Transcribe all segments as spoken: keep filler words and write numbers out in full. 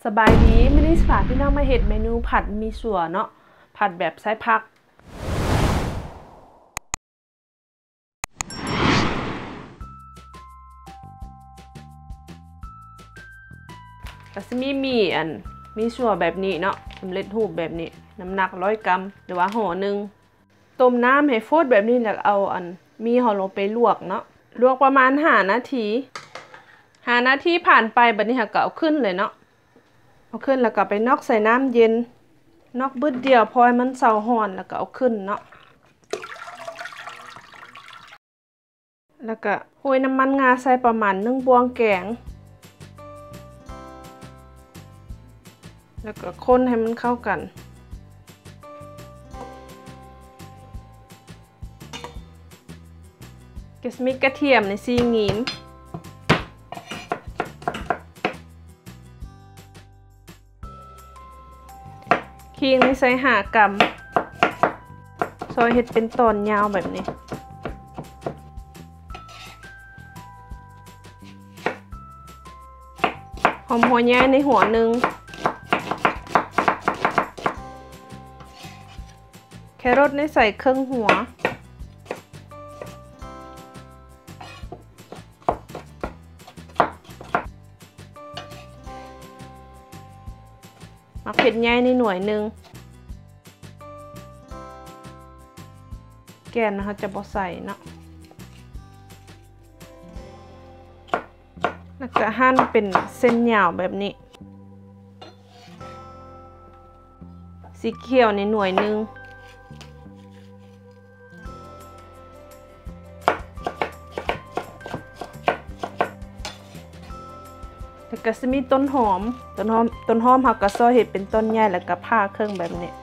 สบายดีไม่ได้สาพี่น้องมาเห็ดเมนูผัดมีส่วนเนาะผัดแบบไส้ผักก็จะมีมีอันมีส่วนแบบนี้เนาะสำเร็จรูปแบบนี้น้ำหนักร้อยกรัมหรือว่าห่อหนึ่งต้มน้ำให้ฟดแบบนี้แล้วเอาอันมีห่อลงไปลวกเนาะลวกประมาณห้านาทีห้านาทีผ่านไปแบบนี้ค่ะก็เอาขึ้นเลยเนาะเอาขึ้นแล้วก็ไปนอกใส่น้ำเย็นนอกบึดเดียวพอมันเซาห่อนแล้วก็เอาขึ้นเนาะแล้วก็โรยน้ำมันงาใส่ประมาณหนึ่งบวงแกงแล้วก็คนให้มันเข้ากันก็จะมีกระเทียมในซีงิ้มขิงในใส่หากรัมซอยเห็ดเป็นตอนยาวแบบนี้หอมหัวแย่ในหัวหนึ่งแครอทในใส่เครื่องหัวมะเขือแย่ในหน่วยหนึ่งแกนนะคะจะบ่ใส่เนาะแล้วก็หั่นเป็นเส้นยาวแบบนี้สีเขียวในหน่วยหนึ่งแล้วก็จะมีต้นหอมต้นหอมต้นหอมหักกระซอยเห็ดเป็นต้นใหญ่แล้วก็ผ่าเครื่องแบบนี้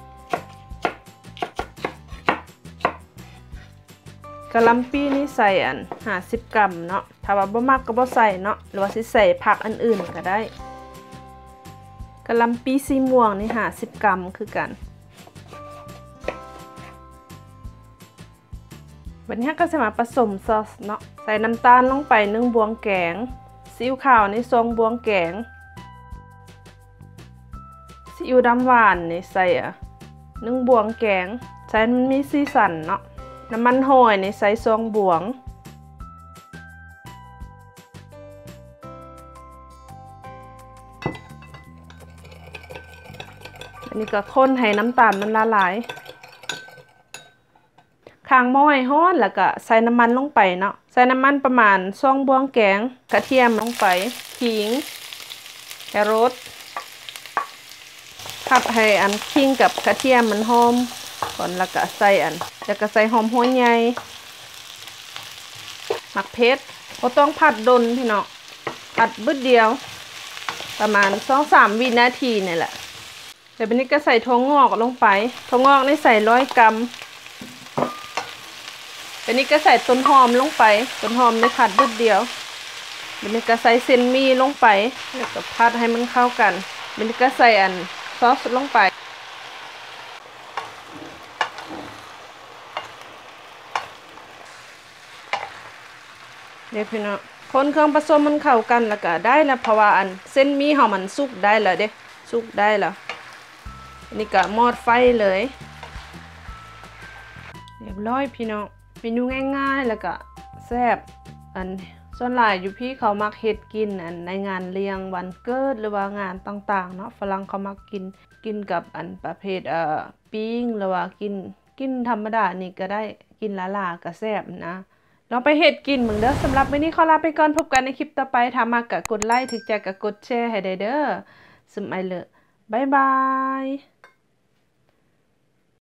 กะหล่ำปีนี่ใส่อันห้าสิบกรัมเนาะถ้าว่าบ่มักก็บ่ใส่เนาะหรือว่าสิใส่ผักอันอื่นก็ได้กะหล่ำปีสีม่วงนี่ห้าสิบกรัมคือกันวันนี้ก็จะมาผสมซอสเนาะใส่น้ำตาลลงไปหนึ่งบวงแกงซีอิ๊วขาวในสองบวงแกงซีอิ๊วดำหวานนี่ใส่อ่ะหนึ่งบวงแกงใส่มันมีสีสันเนาะน้ำมันหอยในใส่สองบวงอันนี้ก็คนให้น้ำตาลมันละลายข้างหม้อให้ร้อนแล้วก็ใส่น้ำมันลงไปเนาะใส่น้ำมันประมาณสองบวงแกงกระเทียมลงไปขิงแครอทผัดให้อันขิงกับกระเทียมมันหอมก่อนแล้วก็ใส่อันแล้วก็ใส่หอมหัวใหญ่หมักเพชรก็ต้องผัดดนพี่เนาะผัดบึดเดียวประมาณสองสามวินาทีนี่แหละเดี๋ยววันนี้ก็ใส่ถั่วงอกลงไปถั่วงอกนี่ใส่ร้อยกรัมวันนี้ก็ใส่ต้นหอมลงไปต้นหอมในผัดบึดเดียววันนี้ก็ใส่เส้นหมี่ลงไปแล้วก็ผัดให้มันเข้ากันวันนี้ก็ใส่อันซอสลงไปเดี๋ยวพี่น้องคนเครื่องผสมมันเข้ากันแล้วก็ได้แล้วเพราะว่าอันเส้นหมี่เฮามันสุกได้แล้วเด้สุกได้แล้วอันนี้ก็มอดไฟเลยเรียบร้อยพี่น้องเมนูง่ายๆแล้วก็แซ่บอันส่วนหลายอยู่พี่เขามักเฮ็ดกินอันในงานเลี้ยงวันเกิดหรือว่างานต่างๆเนาะฝรั่งเขามักกินกินกับอันประเภทเอ่อปิ้งหรือว่ากินกินธรรมดานี่ก็ได้กินละลาก็แซ่บนะลองไปเฮ็ดกินมึงเด้อสำหรับมื้อนี้ขอลาไปก่อนพบกันในคลิปต่อไปถ้ามักก็กดไลค์ถึกใจก็กดแชร์ให้ได้เด้อสมัยเลอะบ๊ายบาย